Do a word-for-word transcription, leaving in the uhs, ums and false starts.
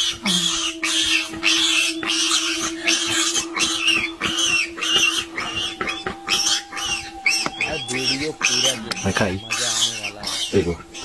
Video पूरा खाई मजा आने वाला है। देखो